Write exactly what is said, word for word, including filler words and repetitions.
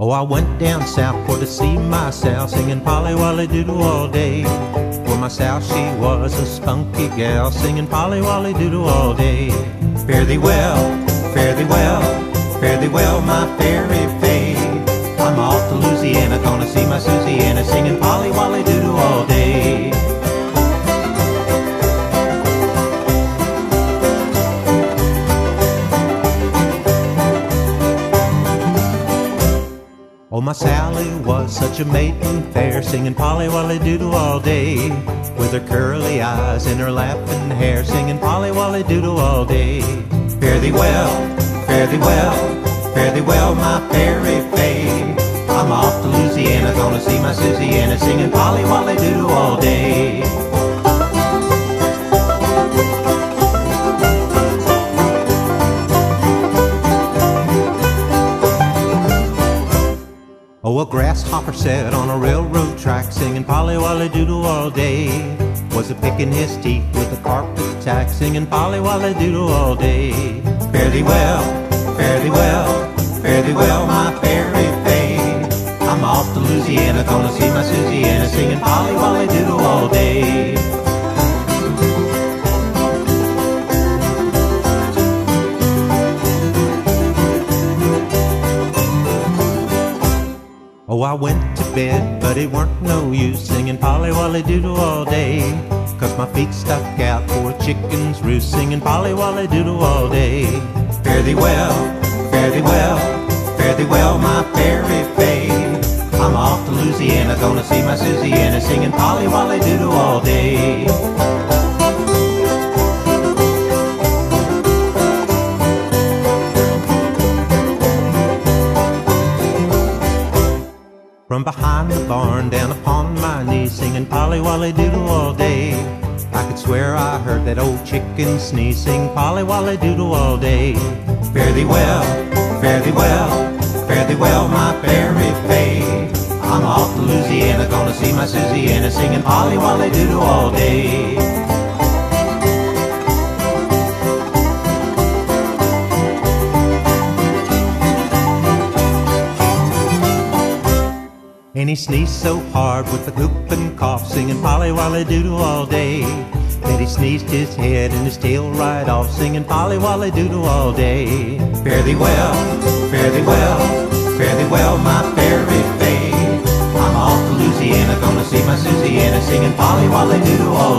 Oh, I went down south for to see my Sal, singing Polly Wolly Doodle all day. For my Sal, she was a spunky gal, singing Polly Wolly Doodle all day. Fare thee well, fare thee well, fare thee well, my fairy fay. I'm off to Louisiana, gonna see my Susiana, singing Polly Wolly Doodle all day. Oh, my Sally was such a maiden fair, singing Polly Wolly Doodle all day. With her curly eyes and her laughing hair, singing Polly Wolly Doodle all day. Fare thee well, fare thee well, fare thee well, my fairy fay. I'm off to Louisiana, gonna see my Susiana, singing Polly Wolly Doodle all day. Oh, a grasshopper sat on a railroad track, singing Polly Wolly Doodle all day. Was a picking his teeth with a carpet tack, singing Polly Wolly Doodle all day. Fare thee well, fare thee well, fare thee well, my fairy fay. I'm off to Louisiana, gonna see my Susiana, singing Polly Wolly Doodle all day. Oh, I went to bed, but it weren't no use, singing Polly Wolly Doodle all day. Cause my feet stuck out for a chicken's roost, singing Polly Wolly Doodle all day. Fare thee well, fare thee well, fare thee well, my fairy fay. I'm off to Louisiana, gonna see my Susiana, singing Polly Wolly Doodle all day. From behind the barn, down upon my knees, singing Polly Wolly Doodle all day. I could swear I heard that old chicken sneeze, sing Polly Wolly Doodle all day. Fare thee well, fare thee well, fare thee well, my fairy fay. I'm off to Louisiana, gonna see my Susiana, singing Polly Wolly Doodle all day. And he sneezed so hard with a whoop and cough, singing Polly Wolly Doodle all day, that he sneezed his head and his tail right off, singing Polly Wolly Doodle all day. Fare thee well, fare thee well, fare thee well, my fairy fay. I'm off to Louisiana, gonna see my Susiana, singing Polly Wolly Doodle all day.